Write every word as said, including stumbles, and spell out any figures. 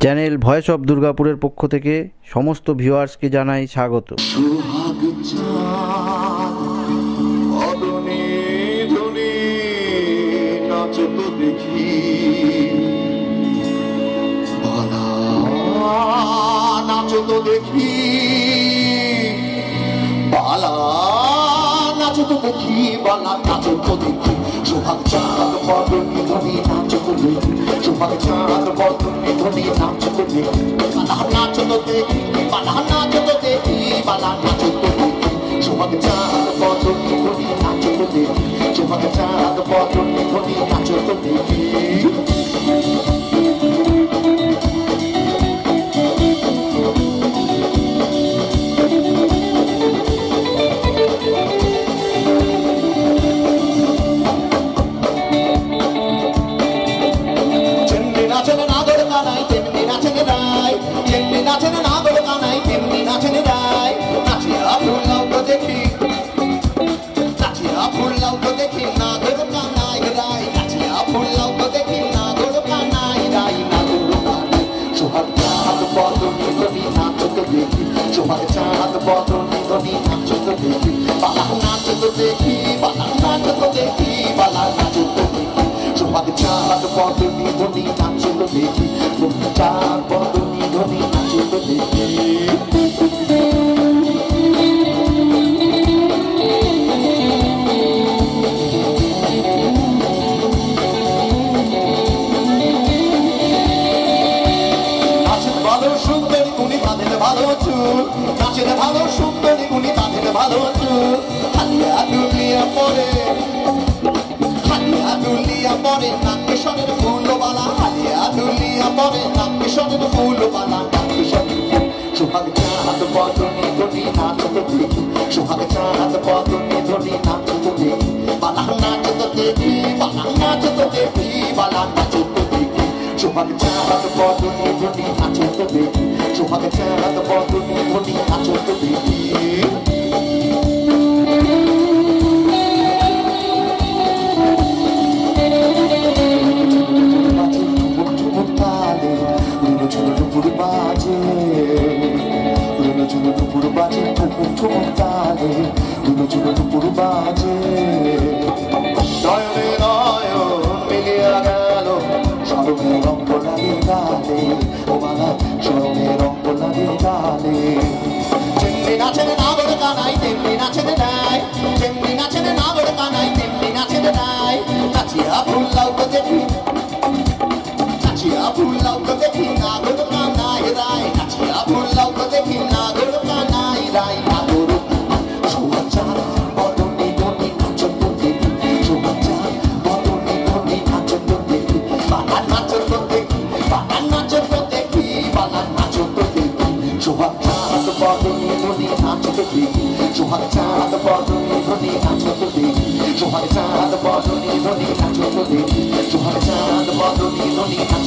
Channel voice of দুর্গাপুরের পক্ষ থেকে সমস্ত ভিউয়ার্সকে জানাই স্বাগত। সোহাগ চাঁদ অদনে ধনে নাচত দেখি, বালা নাচত দেখি, বালা নাচত দেখি, বালা নাচত দেখি। সোহাগ চাঁদ বদনে ধনে নাচত দেখি, সোহাগ চাঁদ বদনে ধনে নাচত দেখি, বালা নাচত দেখি, বালা নাচত দেখি, বালা নাচত দেখি। সোহাগ চাঁদ বদনে ধনে নাচত দেখি, সোহাগ চাঁদ বদনে ধনে নাচত দেখি। সোহাগ চাঁদ বদনে ধনে নাচত দেখি, বালা নাচত দেখি, বালা নাচত দেখি, বালা নাচত দেখি। সোহাগ চাঁদ বদনে ধনে নাচত দেখি, সোহাগ চাঁদ বদনে ধনে নাচত দেখি। নাচের ভালো সুন্দরী গুণী তাদের ভালো চুল, হালিয়া দুলিয়া পরে, হালিয়া দুলিয়া পরে নাকেশ্বরের ফুলবালা, হালিয়া দুলিয়া পরে নাকেশ্বরের ফুলবালা, নাকেশ্বরের ফুল। সোহাগ চাঁদ বদনে ধনে নাচত দেখি, সোহাগ চাঁদ বদনে ধনে নাচত দেখি, বালা নাচত দেখি, বালা নাচত দেখি, বালা নাচত দেখি। সোহাগ চাঁদ বদনে ধনে নাচত দেখি, সোহাগ চাঁদ বদনে ধনে নাচত দেখি। দুপুর বাজে দুপুর বাজে ঠুকুর ঠুকুর তালে, দুপুর বাজে নয়নে নয়ন মিলিয়া গেল, সরমে রঙ্গ লাগে গালে, ও বালা সরমে রঙ্গ লাগে গালে। যেমনি নাচেন নাগর কানাই তেমনি নাচেন নাই, যেমনি নাচেন নাগর কানাই তেমনি নাচেন নাই। নাচিয়া ফুল্লাও তো দেখি, নাচিয়া ফুল্লাও তো দেখি, নাগর কানাই রায়, নাচিয়া ফুল্লাও তো দেখি, নাগর কানাই রায়, নাগর। সোহাগ চাঁদ বদনে ধনে নাচত দেখি, সোহাগ চাঁদ বদনে ধনে নাচত দেখি, বালা নাচত দেখি, বালা নাচত দেখি, বালা নাচত দেখি। সোহাগ চাঁদ বদনে ধনে নাচত দেখি, সোহাগ চাঁদ বদনে ধনে নাচত দেখি, সোহাগ চাঁদ বদনে ধনে নাচত দেখি, সোহাগ চাঁদ বদনে ধনে